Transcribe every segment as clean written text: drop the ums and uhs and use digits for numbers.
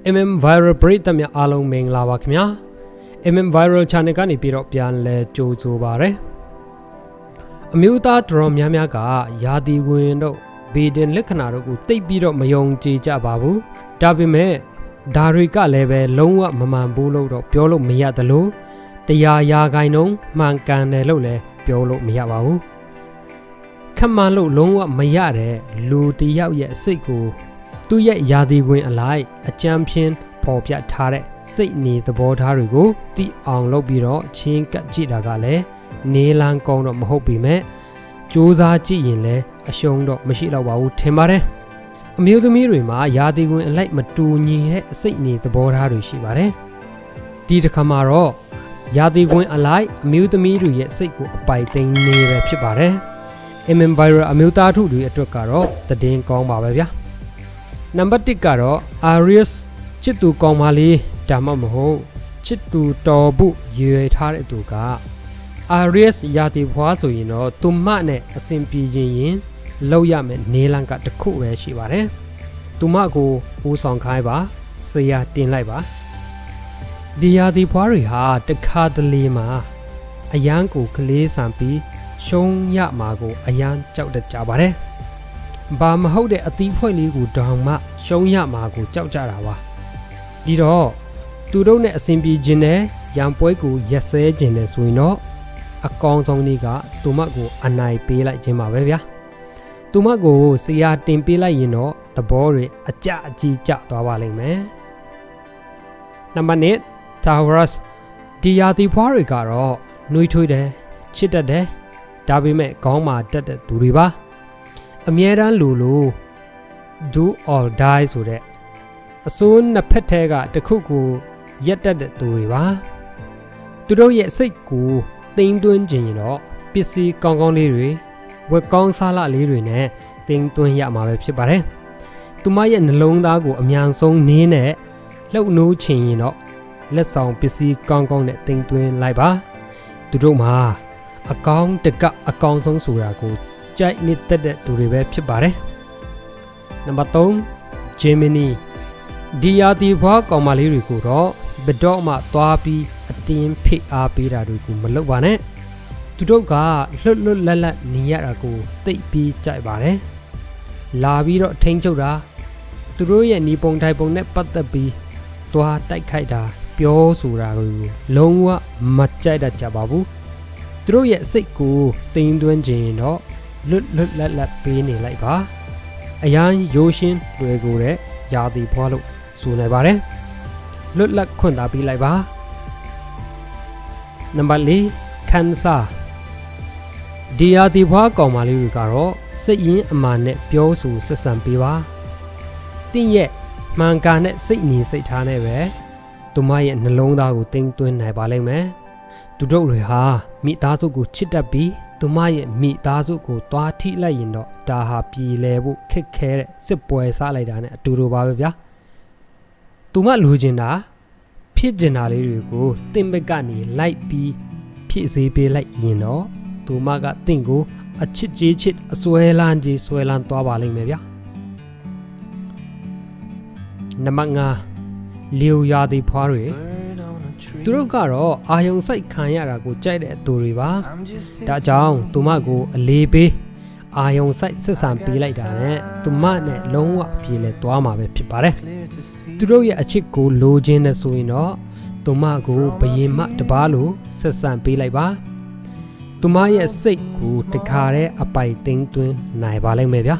MM Viral ပရိသတ်များအားလုံးမင်္ဂလာပါခင်ဗျာ MM Viral Channel ကနေပြီးတော့ပြန်လဲကြိုဆိုပါရစေအမျိုးသားတော်များများကယာတီဝင်တို့ဗီဒင်လက္ခဏာတို့ကိုသိပ်ပြီးတော့မယုံကြည်ကြပါဘူးဒါပေမဲ့ဒါတွေကလည်းပဲလုံးဝမမှန်ဘူးလို့တော့ပြောလို့မရသလိုတရားရာဂိုင်းလုံးမှန်ကန်တယ်လို့လည်းပြောလို့မရပါဘူးခက်မှန်လို့လုံးဝမရတဲ့လူတယောက်ရဲ့စိတ်ကိုသူ့ရဲ့ယာတီဝင်အလိုက်အကြမ်းဖြင်းပေါ်ပြထားတဲ့စိတ်နေသဘောထားတွေကိုသိအောင်လုပ်ပြီးတော့ချင်းကပ်ကြည့်တာကလည်းနေလန်းကောင်းတော့မဟုတ်ပေမဲ့စူးစမ်းကြည့်ရင်လည်းအရှုံးတော့မရှိတော့ပါဘူးထင်ပါတယ်အမျိုးသမီးတွေမှာယာတီဝင်အလိုက်မတူညီတဲ့စိတ်နေသဘောထားတွေရှိပါတယ်ဒီတစ်ခါမှာတော့ယာတီဝင်အလိုက်အမျိုးသမီးတွေရဲ့စိတ်ကိုအပိုင်သိမ်းနေပဲဖြစ်ပါတယ် MM Viral အမျိုးသားထုတွေအတွက်ကတော့တည်င်းကောင်းပါပဲဗျာနံပါတ်1ကတော့ Aries ချစ်သူကောင်းပါလေဒါမှမဟုတ်ချစ်သူတော်ဖို့ရည်ရွယ်ထားတဲ့သူက Aries ယာတီဖွားဆိုရင်တော့သူမနဲ့အဆင်ပြေရင်လောက်ရမယ်နေလန်းကတစ်ခုပဲရှိပါတယ်သူမကိုဦးဆောင်ခိုင်းပါဆရာတင်လိုက်ပါဒီယာတီဖွားတွေဟာတခါတလေမှာအယမ်းကိုကလေးဆန်ပြီးရှုံးရမှာကိုအယမ်းကြောက်တတ်ကြပါတယ်ဘာမဟုတ်တဲ့အသီးဖွဲ့လေးကိုတောင်မှရှုံးရမှာကိုကြောက်ကြတာပါဒီတော့သူတို့နဲ့အဆင်ပြေခြင်းနဲ့ရံပွဲကိုရက်စဲခြင်းနဲ့ဆိုရင်တော့အကောင်ဆုံးလေးကသူမကိုအနိုင်ပေးလိုက်ခြင်းပါပဲဗျာသူမကိုဆရာတင်ပေးလိုက်ရင်တော့သဘောတွေအကြအကြီးကျသွားပါလိမ့်မယ်နံပါတ်1 Taurus ဒီယာတီဖွားတွေကတော့နှွေးထွေးတယ်ချစ်တတ်တယ်ဒါပေမဲ့ခေါင်းမှာတက်တဲ့သူတွေပါအမြဲတမ်းလို do or die ဆိုတဲ့အစိုးနှစ်ဖက်ထဲကတစ်ခုကိုရက်တက်တဲ့သူတွေပါသူတို့ရဲ့စိတ်ကိုသိမ်းသွင်းခြင်းရင်တော့ပစ္စည်းကောင်းကောင်းလေးတွေဝက်ကောင်းစားလလေးတွေနဲ့သိမ်းသွင်းရမှာပဲဖြစ်ပါတယ်သူမရဲ့နှလုံးသားကိုအမြန်ဆုံးနင်းနဲ့လှုပ်နိုးခြင်းရင်တော့လက်ဆောင်ပစ္စည်းကောင်းကောင်းနဲ့သိမ်းသွင်းလိုက်ပါသူတို့မှာအကောင်းတကအကောင်းဆုံးဆိုတာကိုကြိုက်နေတတ်တဲ့သူတွေပဲဖြစ်ပါတယ်နံပါတ်3 Gemini ဒီယာတီဖွားကောင်မလေးတွေကိုတော့ဘယ်တော့မှသွားပြီးအတင်းဖိအားပေးတာတွေကိုမလုပ်ပါနဲ့သူတို့ကလွတ်လွတ်လပ်လပ်နေရတာကိုသိပြီးကြိုက်ပါတယ်လာပြီးတော့ထိန်းချုပ်တာသူတို့ရဲ့ညီပုံထိုင်ပုံနဲ့ပတ်သက်ပြီးသွားတိုက်ခိုက်တာပြောဆိုတာကိုလုံးဝမကြိုက်တတ်ကြပါဘူးသူတို့ရဲ့စိတ်ကိုသိမ်းသွင်းခြင်းတော့လွတ်လွတ်လပ်လပ်ပေးနေလိုက်ပါအရန်ရိုးရှင်းလွယ်ကိုတဲ့ယာတီဖွားလို့ဆိုနေပါတယ်လွတ်လပ်ခွင့်သာပေးလိုက်ပါနံပါတ်4 Cancer ဒီယာတီဖွားကောင်မလေးတွေကတော့စိတ်ရင်းအမှန်နဲ့ပြောဆိုဆက်ဆံပေးပါတင်းရဲ့မှန်ကန်တဲ့စိတ်နေစိတ်ထားနဲ့ပဲသူမရဲ့နှလုံးသားကိုတင်းသွင်းနိုင်ပါလိမ့်မယ်သူတို့တွေဟာမိသားစုကိုချစ်တတ်ပြီးသူမရဲ့မိသားစုကိုတွားထိလိုက်ရင်တော့ဒါဟာပြည်လဲဖို့ခက်ခဲတဲ့စစ်ပွဲစားလိုက်တာနဲ့အတူတူပါပဲဗျာသူမလိုချင်တာဖြစ်ကျင်တာလေးတွေကိုတင့်ဘက်ကနေလိုက်ပြီးဖြစ်စေပေးလိုက်ရင်တော့သူမကတင့်ကိုအချစ်ကြီးချစ်အစွဲလန်းကြီးဆွဲလန်းသွားပါလိမ့်မယ်ဗျာနံပါတ်5လျော်ရာသီဖွားတွေသူတို့ကတော့အာယုံစိုက်ခံရတာကိုကြိုက်တဲ့သူတွေပါဒါကြောင့်သူမကိုအလေးပေးအာယုံစိုက်ဆက်ဆံပေးလိုက်တာနဲ့သူမနဲ့လုံးဝပြေလဲသွားမှာပဲဖြစ်ပါတယ်သူတို့ရဲ့အချစ်ကိုလိုချင်တဲ့ဆိုရင်တော့သူမကိုဘယင်မတပားလိုဆက်ဆံပေးလိုက်ပါသူမရဲ့စိတ်ကိုတခါတည်းအပိုင်သိမ်းသွင်းနိုင်ပါလိမ့်မယ်ဗျာ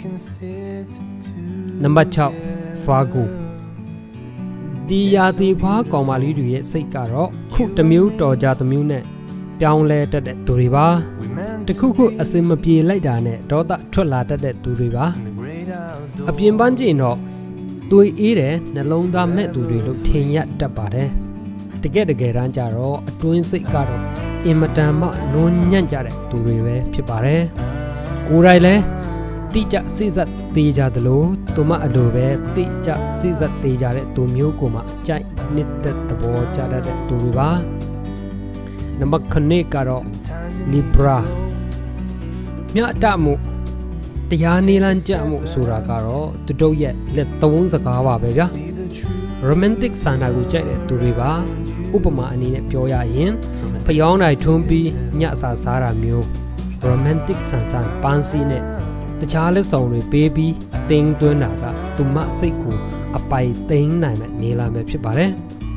နံပါတ်6 Virgoဒီယာတီဖွားကောင်မလေးတွေရဲ့စိတ်ကတော့ခုတစ်မျိုးတော်ကြတစ်မျိုးနဲ့ပြောင်းလဲတတ်တဲ့သူတွေပါတခုခုအစင်မပြေလိုက်တာနဲ့ဒေါသထွက်လာတတ်တဲ့သူတွေပါအပြင်ပန်းကျင်တော့သွေးအေးတယ်နှလုံးသားမဲ့သူတွေလို့ထင်ရတတ်ပါတယ်တကယ်တမ်းကျတော့အတွင်းစိတ်ကတော့အင်မတန်မှနုံညံ့ကြတဲ့သူတွေပဲဖြစ်ပါတယ်ကိုယ်တိုင်လည်းတိကျစိစက်သေးကြသလိုသူမအလိုပဲတိကျစိစက်သေးကြတဲ့သူမျိုးကိုမှကြိုက်နေတဲ့သဘောကြတဲ့သူတွေပါနံပါတ်9ကတော့ Libra မြတ်တမှုတရားနေလန်းကြမှုဆိုတာကတော့သူတို့ရဲ့လက်သုံးစကားပါပဲဗျာ romantic ဆန္ဒကိုကြိုက်တဲ့သူတွေပါဥပမာအနေနဲ့ပြောရရင်ဖျောင်းတိုင်းထွန်းပြီးညစာစားတာမျိုး romantic ဆန်ဆန်ပန်းစီနဲ့တခြားလက်ဆောင်တွေပေးပြီးတင်းသွင်းတာကသူမစိတ်ကိုအပိုင်သိမ်းနိုင်မဲ့နေလာမယ်ဖြစ်ပါတယ်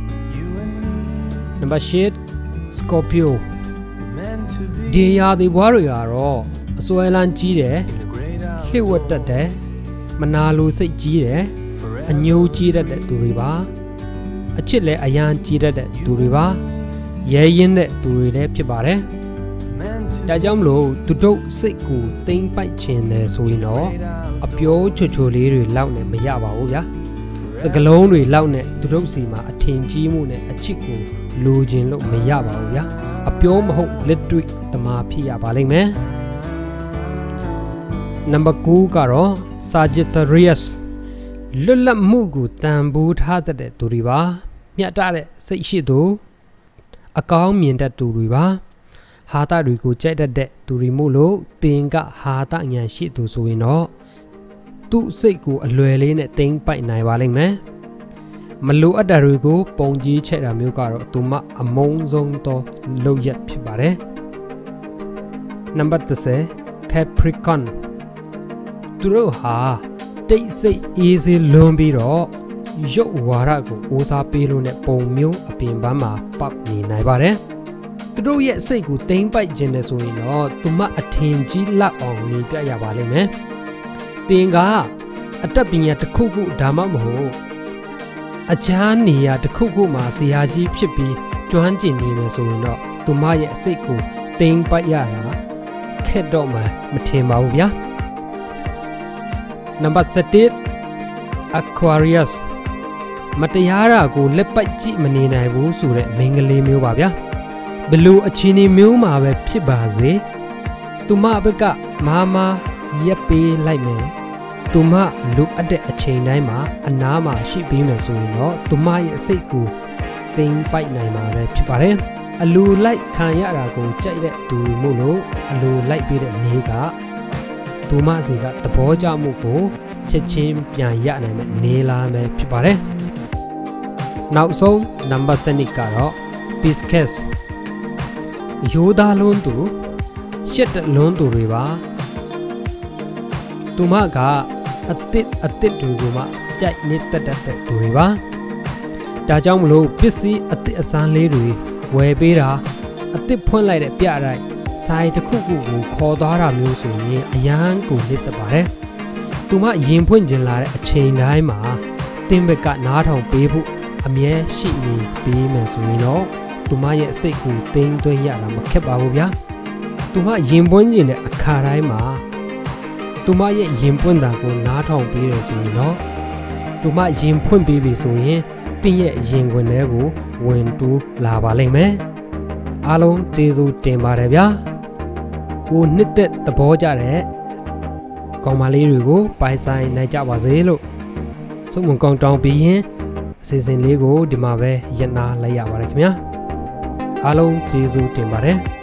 Number 8 Scorpio ဒီရာသီဘွားတွေကတော့အစွဲလန်းကြီးတယ်လှိဝက်တက်တယ်မနာလိုစိတ်ကြီးတယ်အညိုးကြီးတတ်တဲ့သူတွေပါအချစ်လည်းအယံကြီးတတ်တဲ့သူတွေပါရဲရင်တဲ့သူတွေလည်းဖြစ်ပါတယ်ဒါကြောင့်မလို့သူတို့စိတ်ကိုတိမ်ပိုက်ခြင်းတယ်ဆိုရင်တော့အပြောချွတ်ချွတ်လေးတွေလောက်နဲ့မရပါဘူးဗျာစကလုံးတွေလောက်နဲ့သူတို့စီမှာအထင်ကြီးမှုနဲ့အချစ်ကိုလိုချင်လို့မရပါဘူးဗျာအပြောမဟုတ်လက်တွေ့တမာဖြစ်ရပါလိမ့်မယ် Number 9 ကတော့ Sagittarius လွတ်လပ်မှုကိုတန်ဖိုးထားတဲ့သူတွေပါမျှတတဲ့စိတ်ရှိသူအကောင်းမြင်တတ်သူတွေပါဟာတာတွေကိုကြိုက်တတ်တဲ့သူတွေမို့လို့တင်ကဟာတာဉာဏ်ရှိသူဆိုရင်တော့သူ့စိတ်ကိုအလွယ်လေးနဲ့တိမ်ပိုက်နိုင်ပါလိမ့်မယ်မလိုအပ်တာတွေကိုပုံကြီးချဲ့တာမျိုးကတော့သူမအမုန်းဆုံးသောလုပ်ရက်ဖြစ်ပါတယ် Number 10 Capricorn သူတို့ဟာတိတ်ဆိတ်အေးစေးလွန်ပြီးတော့ရုပ်ဝါဒကိုအိုးစားပေးလို့နဲ့ပုံမျိုးအပြင်ပန်းမှာပေါက်နေနိုင်ပါတယ်သူတို့ရဲ့စိတ်ကိုတိမ်ပိုက်ခြင်းနဲ့ဆိုရင်တော့သူမအထင်ကြီးလောက်အောင်နေပြရပါလိမ့်မယ်တင်ကအတတ်ပညာတစ်ခုခုဒါမှမဟုတ်အချားနေရာတစ်ခုခုမှာဆရာကြီးဖြစ်ပြီးကျွမ်းကျင်နေမယ်ဆိုရင်တော့သူမရဲ့စိတ်ကိုတိမ်ပိုက်ရတာခက်တော့မှမထင်ပါဘူးဗျာ Number 7 Aquarius မတရားတာကိုလက်ပိုက်ကြည့်မနေနိုင်ဘူးဆိုတဲ့မိန်းကလေးမျိုးပါဗျာဘလို့အချင်းချင်းမျိုးမှာပဲဖြစ်ပါစေသူမဘက်ကမာရက်ပေးလိုက်မယ်သူမလူအပ်တဲ့အချိန်တိုင်းမှာအနားမှာရှိပြီးမယ်ဆိုရင်တော့သူမရဲ့စိတ်ကိုသိမ်းပိုက်နိုင်မှာပဲဖြစ်ပါတယ်အလိုလိုက်ခံရတာကိုကြိုက်တဲ့သူမို့လို့အလိုလိုက်ပေးတဲ့နေကသူမစီကသဘောကျမှုကိုချက်ချင်းပြန်ရနိုင်မဲ့နေလာမယ်ဖြစ်ပါတယ်နောက်ဆုံး Number 7 ကတော့ Pisces ရိုးသားလုံးသူရှစ်တလုံးသူတွေပါသူမကအတစ်တွေကိုမှကြိုက်နေတတ်တဲ့သူတွေပါဒါကြောင့်မလို့ပစ္စည်းအတစ်အစမ်းလေးတွေဝယ်ပေးတာအတစ်ဖွင့်လိုက်တဲ့ပြတိုင်းဆိုင်တစ်ခုခုကိုခေါ်သွားတာမျိုးဆိုရင်အရန်ကိုနေတတ်ပါတယ်သူမရင်ဖွင့်ကျင်လာတဲ့အချိန်တိုင်းမှာတင်းဘက်ကနားထောင်ပေးဖို့အမြဲရှိနေပေးမယ်ဆိုရင်တော့သူမရဲ့စိတ်ကိုတင်းသွင်းရတာမခက်ပါဘူးဗျာသူမရင်ပွင့်ကျင်တဲ့အခါတိုင်းမှာသူမရဲ့ရင်ပွင့်တာကိုနားထောင်ပေးတယ်ဆိုရင်တော့သူမရင်ဖွင့်ပေးပြီဆိုရင်တင်းရဲ့ရင်ခွင်ထဲကိုဝင်တူးလာပါလိမ့်မယ်အားလုံးကျေးဇူးတင်ပါတယ်ဗျာကိုနှစ်သက်သဘောကျတဲ့ကောင်မလေးတွေကိုပိုင်ဆိုင်နိုင်ကြပါစေလို့ဆုမွန်ကောင်းတောင်းပြီးရင်အစီအစဉ်လေးကိုဒီမှာပဲရပ်နာလိုက်ရပါတယ်ခင်ဗျာအားလုံးကျေးဇူးတင်ပါတယ်